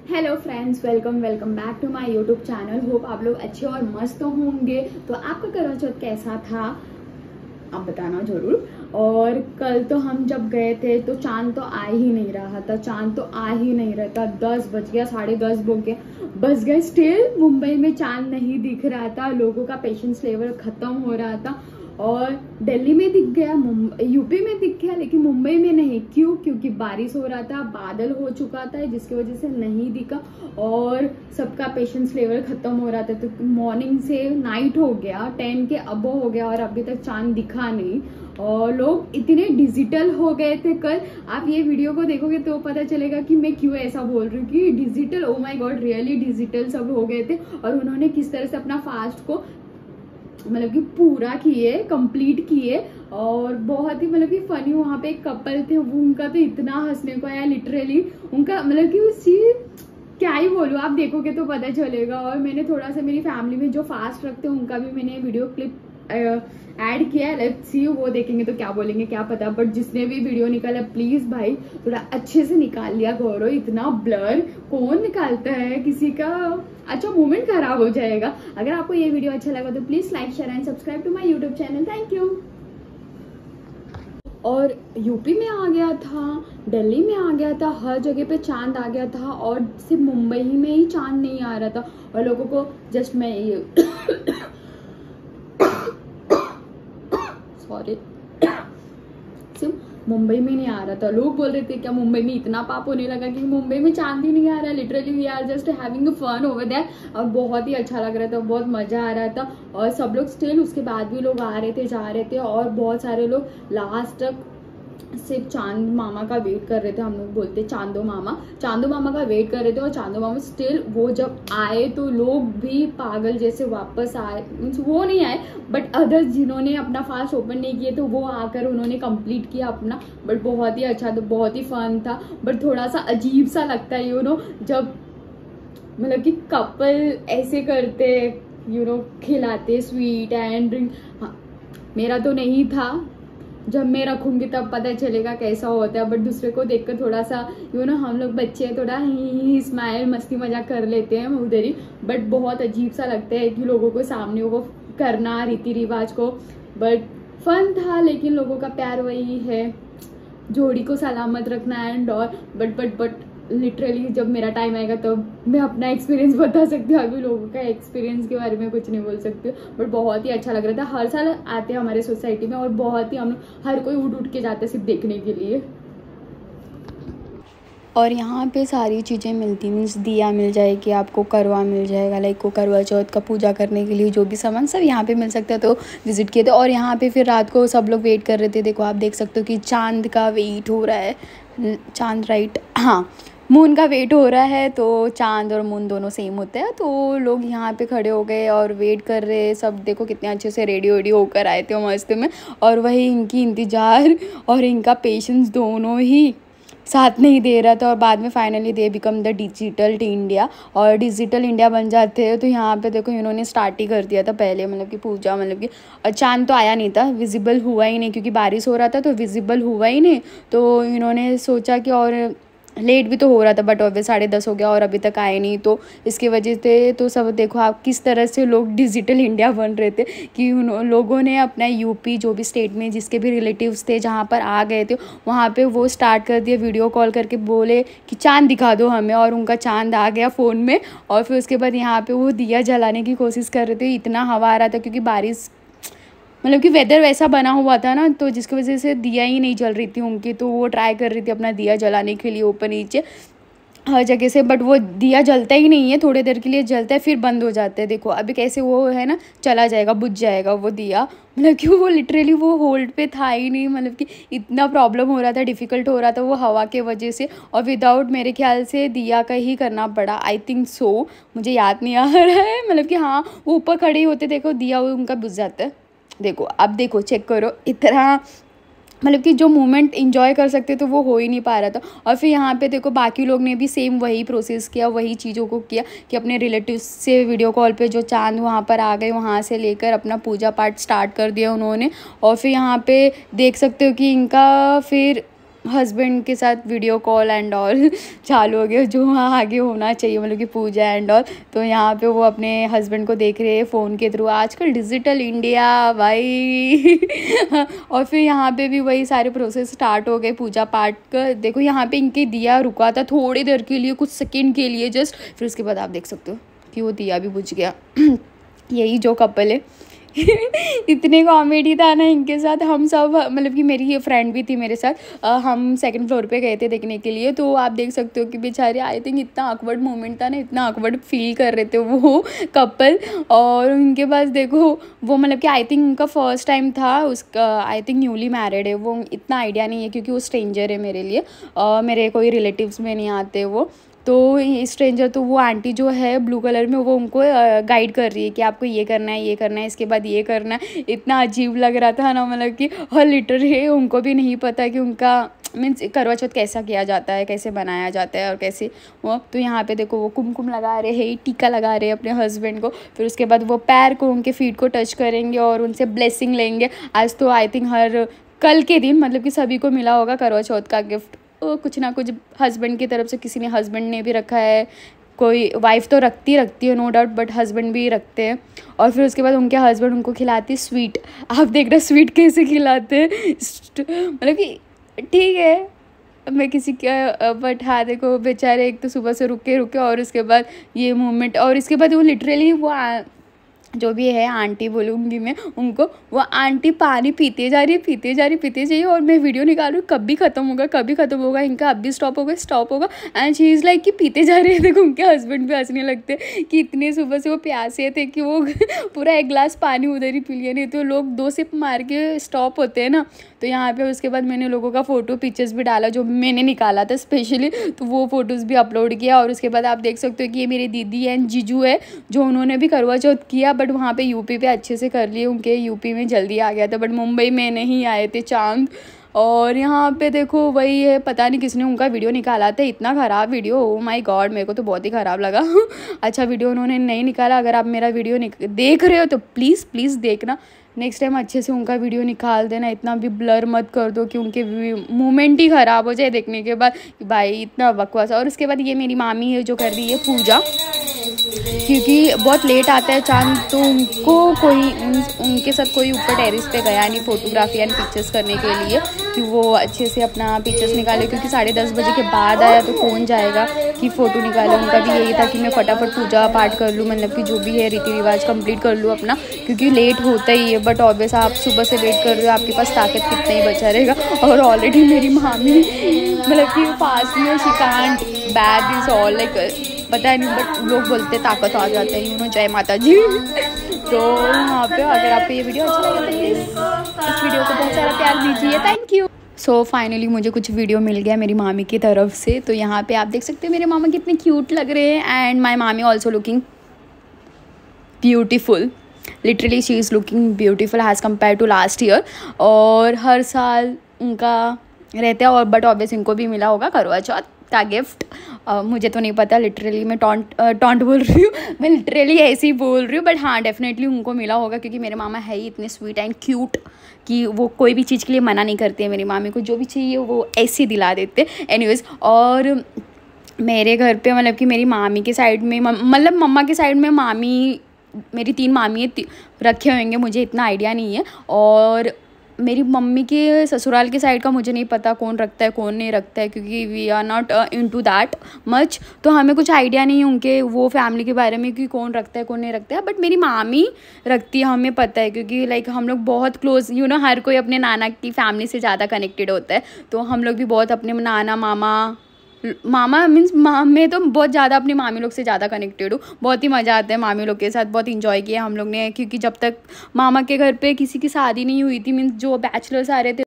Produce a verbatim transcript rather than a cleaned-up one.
Hello friends, welcome welcome back to my YouTube channel. Hope आप लोग अच्छे और मस्त होंगे। तो आपका करवा चौथ कैसा था आप बताना जरूर। और कल तो हम जब गए थे तो चांद तो आ ही नहीं रहा था, चांद तो आ ही नहीं रहा था। दस बज गया, साढ़े दस बज बज गए, स्टिल मुंबई में चांद नहीं दिख रहा था। लोगों का पेशेंस लेवल खत्म हो रहा था। और दिल्ली में दिख गया, यूपी में दिख गया, लेकिन मुंबई में नहीं। क्यों? क्योंकि बारिश हो रहा था, बादल हो चुका था, जिसकी वजह से नहीं दिखा और सबका पेशेंस लेवल खत्म हो रहा था। तो मॉर्निंग से नाइट हो गया, टेन के अबो हो गया और अभी तक चांद दिखा नहीं। और लोग इतने डिजिटल हो गए थे कल। आप ये वीडियो को देखोगे तो पता चलेगा कि मैं क्यों ऐसा बोल रही हूँ कि digital, oh my god, really digital सब हो गए थे। और उन्होंने किस तरह से अपना फास्ट को मतलब कि पूरा किए, कंप्लीट किए। और बहुत ही मतलब कि फनी, वहां पे एक कपल थे, वो उनका तो इतना हंसने को आया लिटरली। उनका मतलब कि उसी क्या ही बोलूं, आप देखोगे तो पता चलेगा। और मैंने थोड़ा सा मेरी फैमिली में जो फास्ट रखते हैं उनका भी मैंने वीडियो क्लिप ऐड किया है। लेट्स सी, वो देखेंगे तो क्या बोलेंगे क्या पता। बट जिसने भी वीडियो निकाला प्लीज भाई थोड़ा अच्छे से निकाल लिया करो। इतना ब्लर कौन निकालता है, किसी का अच्छा मोमेंट खराब हो जाएगा। अगर आपको ये वीडियो अच्छा लगा तो please like share and subscribe to my YouTube channel. Thank you. और यूपी में आ गया था, दिल्ली में आ गया था, हर जगह पे चांद आ गया था। और सिर्फ मुंबई में ही चांद नहीं आ रहा था। और लोगों को जस्ट मैं ये सॉरी सिर्फ मुंबई में नहीं आ रहा था। लोग बोल रहे थे क्या मुंबई में इतना पाप होने लगा कि मुंबई में चांद ही नहीं आ रहा। Literally we are just having fun over there. और बहुत ही अच्छा लग रहा था, बहुत मजा आ रहा था। और सब लोग स्टिल उसके बाद भी लोग आ रहे थे, जा रहे थे। और बहुत सारे लोग लास्ट तक सिर्फ चांद मामा का वेट कर रहे थे। हम लोग बोलते चांदो मामा, चांदो मामा का वेट कर रहे थे। और चांदो मामा स्टिल वो जब आए तो लोग भी पागल जैसे वापस आए। मीन्स वो नहीं आए बट अदर्स जिन्होंने अपना फास्ट ओपन नहीं किए तो वो आकर उन्होंने कंप्लीट किया अपना। बट बहुत ही अच्छा था, बहुत ही फन था। बट थोड़ा सा अजीब सा लगता है यू नो जब मतलब कि कपल ऐसे करते यू नो खिलाते स्वीट एंड ड्रिंक। हाँ, मेरा तो नहीं था, जब मैं रखूंगी तब पता चलेगा कैसा होता है। बट दूसरे को देखकर थोड़ा सा यू नो हम लोग बच्चे थोड़ा ही स्माइल मस्ती मजाक कर लेते हैं उधर ही। बट बहुत अजीब सा लगता है कि लोगों को सामने वो करना रीति रिवाज को। बट फन था, लेकिन लोगों का प्यार वही है, जोड़ी को सलामत रखना एंड और। बट बट बट लिटरली जब मेरा टाइम आएगा तब तो मैं अपना एक्सपीरियंस बता सकती हूँ। अभी लोगों का एक्सपीरियंस के बारे में कुछ नहीं बोल सकती हूँ। बट बहुत ही अच्छा लग रहा था। हर साल आते हैं हमारे सोसाइटी में और बहुत ही हम लोग हर कोई उठ उठ के जाते हैं सिर्फ देखने के लिए। और यहाँ पे सारी चीज़ें मिलती, मीन्स दिया मिल जाएगी आपको, करवा मिल जाएगा, लाइक को करवा चौथ का पूजा करने के लिए जो भी सामान सब यहाँ पे मिल सकता है। तो विज़िट किए थे। और यहाँ पे फिर रात को सब लोग वेट कर रहे थे। देखो आप देख सकते हो कि चांद का वेट हो रहा है। चांद राइट, हाँ मून का वेट हो रहा है। तो चांद और मून दोनों सेम होते हैं। तो लोग यहाँ पे खड़े हो गए और वेट कर रहे हैं। सब देखो कितने अच्छे से रेडी वेडी होकर आए थे मस्त में। और वही इनकी इंतज़ार और इनका पेशेंस दोनों ही साथ नहीं दे रहा था। और बाद में finally they become the digital India. और डिजिटल इंडिया बन जाते हैं। तो यहाँ पे देखो इन्होंने स्टार्ट ही कर दिया था पहले, मतलब कि पूजा, मतलब कि चांद तो आया नहीं था, विजिबल हुआ ही नहीं क्योंकि बारिश हो रहा था तो विजिबल हुआ ही नहीं। तो इन्होंने सोचा कि और लेट भी तो हो रहा था बट ऑब्वियस साढ़े दस हो गया और अभी तक आए नहीं। तो इसकी वजह से तो सब देखो आप किस तरह से लोग डिजिटल इंडिया बन रहे थे कि उन लोगों ने अपना यूपी जो भी स्टेट में जिसके भी रिलेटिव्स थे जहाँ पर आ गए थे वहाँ पे वो स्टार्ट कर दिया, वीडियो कॉल करके बोले कि चांद दिखा दो हमें। और उनका चांद आ गया फ़ोन में। और फिर उसके बाद यहाँ पर वो दिया जलाने की कोशिश कर रहे थे। इतना हवा आ रहा था क्योंकि बारिश मतलब कि वेदर वैसा बना हुआ था ना, तो जिसकी वजह से दिया ही नहीं जल रही थी उनकी। तो वो ट्राई कर रही थी अपना दिया जलाने के लिए ऊपर नीचे हर जगह से। बट वो दिया जलता ही नहीं है, थोड़ी देर के लिए जलता है फिर बंद हो जाता है। देखो अभी कैसे वो है ना चला जाएगा, बुझ जाएगा वो दिया। मतलब कि वो लिटरली वो होल्ड पे था ही नहीं। मतलब कि इतना प्रॉब्लम हो रहा था, डिफ़िकल्ट हो रहा था वो हवा के वजह से। और विदाउट मेरे ख्याल से दिया का ही करना पड़ा, आई थिंक सो, मुझे याद नहीं आ रहा है। मतलब कि हाँ वो ऊपर खड़े होते देखो दिया उनका बुझ जाता है। देखो अब देखो चेक करो, इतना मतलब कि जो मोमेंट इंजॉय कर सकते तो वो हो ही नहीं पा रहा था। और फिर यहाँ पे देखो बाकी लोग ने भी सेम वही प्रोसेस किया, वही चीज़ों को किया कि अपने रिलेटिव्स से वीडियो कॉल पे जो चांद वहाँ पर आ गए वहाँ से लेकर अपना पूजा पाठ स्टार्ट कर दिया उन्होंने। और फिर यहाँ पे देख सकते हो कि इनका फिर हस्बैंड के साथ वीडियो कॉल एंड ऑल चालू हो गया, जो वहाँ आगे होना चाहिए, मतलब कि पूजा एंड ऑल। तो यहाँ पे वो अपने हस्बैंड को देख रहे हैं फ़ोन के थ्रू। आजकल डिजिटल इंडिया भाई और फिर यहाँ पे भी वही सारे प्रोसेस स्टार्ट हो गए पूजा पाठ का। देखो यहाँ पे इनके दिया रुका था थोड़ी देर के लिए, कुछ सेकेंड के लिए जस्ट, फिर उसके बाद आप देख सकते हो कि वो दिया भी बुझ गया। यही जो कपल है इतने कॉमेडी था ना इनके साथ। हम सब, मतलब कि मेरी ये फ्रेंड भी थी मेरे साथ, आ, हम सेकंड फ्लोर पे गए थे देखने के लिए। तो आप देख सकते हो कि बेचारे, आई थिंक इतना ऑकवर्ड मोमेंट था ना, इतना ऑकवर्ड फील कर रहे थे वो कपल। और उनके पास देखो वो, मतलब कि आई थिंक उनका फर्स्ट टाइम था, उसका आई थिंक न्यूली मैरिड है वो, इतना आइडिया नहीं है क्योंकि वो स्ट्रेंजर है मेरे लिए, आ, मेरे कोई रिलेटिव्स में नहीं आते वो। तो स्ट्रेंजर, तो वो आंटी जो है ब्लू कलर में, वो उनको गाइड कर रही है कि आपको ये करना है, ये करना है, इसके बाद ये करना है। इतना अजीब लग रहा था ना, मतलब कि और लिटरली उनको भी नहीं पता कि उनका मीन्स करवा चौथ कैसा किया जाता है, कैसे बनाया जाता है और कैसे वो। तो यहाँ पे देखो वो कुमकुम लगा रहे हैं, टीका लगा रहे हैं अपने हस्बैंड को। फिर उसके बाद वो पैर को, उनके फीट को टच करेंगे और उनसे ब्लेसिंग लेंगे। आज तो आई थिंक हर कल के दिन, मतलब कि सभी को मिला होगा करवा चौथ का गिफ्ट, कुछ ना कुछ हस्बैंड की तरफ से किसी ने, हस्बैंड ने भी रखा है, कोई वाइफ तो रखती रखती है नो डाउट, बट हस्बैंड भी रखते हैं। और फिर उसके बाद उनके हस्बैंड उनको खिलाते स्वीट। आप देख रहे स्वीट कैसे खिलाते हैं, मतलब कि ठीक है मैं किसी का, बट हाँ देखो बेचारे एक तो सुबह से रुके रुके और उसके बाद ये मोमेंट, और इसके बाद वो लिटरली वो आ, जो भी है आंटी बोलूँगी मैं उनको, वो आंटी पानी पीते जा रही है, पीते जा रही पीते जाइए, और मैं वीडियो निकालूँ कभी ख़त्म होगा, कभी ख़त्म होगा, इनका अब भी स्टॉप होगा, स्टॉप होगा, एंड शी इज़ लाइक कि पीते जा रहे हैं। देखो उनके हस्बैंड भी हंसने लगते कि इतने सुबह से वो प्यासे थे कि वो पूरा एक गिलास पानी उधर ही पी लिया, नहीं तो लोग दो सिप मार के स्टॉप होते हैं ना। तो यहाँ पे उसके बाद मैंने लोगों का फ़ोटो पिक्चर्स भी डाला जो मैंने निकाला था स्पेशली, तो वो फ़ोटोज़ भी अपलोड किया। और उसके बाद आप देख सकते हो कि ये मेरी दीदी एंड जीजू है, जो उन्होंने भी करवा चौथ किया, बट वहाँ पे यूपी पे अच्छे से कर लिए, उनके यूपी में जल्दी आ गया था, बट मुंबई में नहीं आए थे चांद। और यहाँ पे देखो वही है, पता नहीं किसने उनका वीडियो निकाला था, इतना ख़राब वीडियो, ओ माय गॉड, मेरे को तो बहुत ही ख़राब लगा। अच्छा वीडियो उन्होंने नहीं निकाला। अगर आप मेरा वीडियो देख रहे हो तो प्लीज़ प्लीज़ देखना, नेक्स्ट टाइम अच्छे से उनका वीडियो निकाल देना, इतना भी ब्लर मत कर दो कि उनके मूवमेंट ही ख़राब हो जाए देखने के बाद कि भाई इतना बकवास। और उसके बाद ये मेरी मामी है जो कर रही है पूजा, क्योंकि बहुत लेट आता है चांद, तो उनको कोई उन, उनके साथ कोई ऊपर टेरिस पे गया नहीं फोटोग्राफी एंड पिक्चर्स करने के लिए कि वो अच्छे से अपना पिक्चर्स निकाले, क्योंकि साढ़े दस बजे के बाद आया तो कौन जाएगा कि फ़ोटो निकाले। उनका भी यही था कि मैं फटाफट पूजा पाठ कर लूँ, मतलब कि जो भी है रीति रिवाज कंप्लीट कर लूँ अपना, क्योंकि लेट होता ही है। बट ऑब्वियस आप सुबह से वेट कर रहे हो, आपके पास ताकत कितना ही बचा रहेगा। और ऑलरेडी मेरी मामी मतलब कि फास्ट में she can't bad is all like, पता नहीं बट लोग बोलते ताकत आ जाता है, यू नो, जय माता जी। तो वहाँ पे अगर आपको ये वीडियो अच्छा लगा तो प्लीज़ इस वीडियो को बहुत सारा प्यार दीजिए, थैंक यू। सो फाइनली मुझे कुछ वीडियो मिल गया मेरी मामी की तरफ से। तो यहाँ पे आप देख सकते हैं मेरे मामा कितने क्यूट लग रहे हैं, and my mami also looking beautiful, literally she is looking beautiful as compare to last year. और हर साल उनका रहता है, और बट ऑब्वियस इनको भी मिला होगा करवा चौथ का गिफ्ट। uh, मुझे तो नहीं पता, लिटरली मैं टॉन्ट टॉन्ट बोल रही हूँ, मैं लिटरली ऐसे ही बोल रही हूँ, बट हाँ डेफिनेटली उनको मिला होगा, क्योंकि मेरे मामा है ही इतने स्वीट एंड क्यूट कि वो कोई भी चीज़ के लिए मना नहीं करते हैं। मेरी मामी को जो भी चाहिए वो ऐसे दिला देते। एनीवेज, और मेरे घर पे मतलब कि मेरी मामी के साइड में, मतलब मम्मा के साइड में मामी, मेरी तीन मामी रखे होंगे, मुझे इतना आइडिया नहीं है। और मेरी मम्मी के ससुराल के साइड का मुझे नहीं पता कौन रखता है कौन नहीं रखता है, क्योंकि we are not into that much, तो हमें कुछ आइडिया नहीं है उनके वो फैमिली के बारे में कि कौन रखता है कौन नहीं रखता है। बट मेरी मामी रखती है, हमें पता है, क्योंकि लाइक हम लोग बहुत क्लोज, यू नो, हर कोई अपने नाना की फैमिली से ज़्यादा कनेक्टेड होता है, तो हम लोग भी बहुत अपने नाना मामा मामा मीन्स माँ मैं तो बहुत ज़्यादा अपनी मामी लोग से ज़्यादा कनेक्टेड हूँ। बहुत ही मज़ा आता है मामी लोग के साथ, बहुत इंजॉय किया हम लोग ने, क्योंकि जब तक मामा के घर पे किसी की शादी नहीं हुई थी, मीन्स जो बैचलर्स आ रहे थे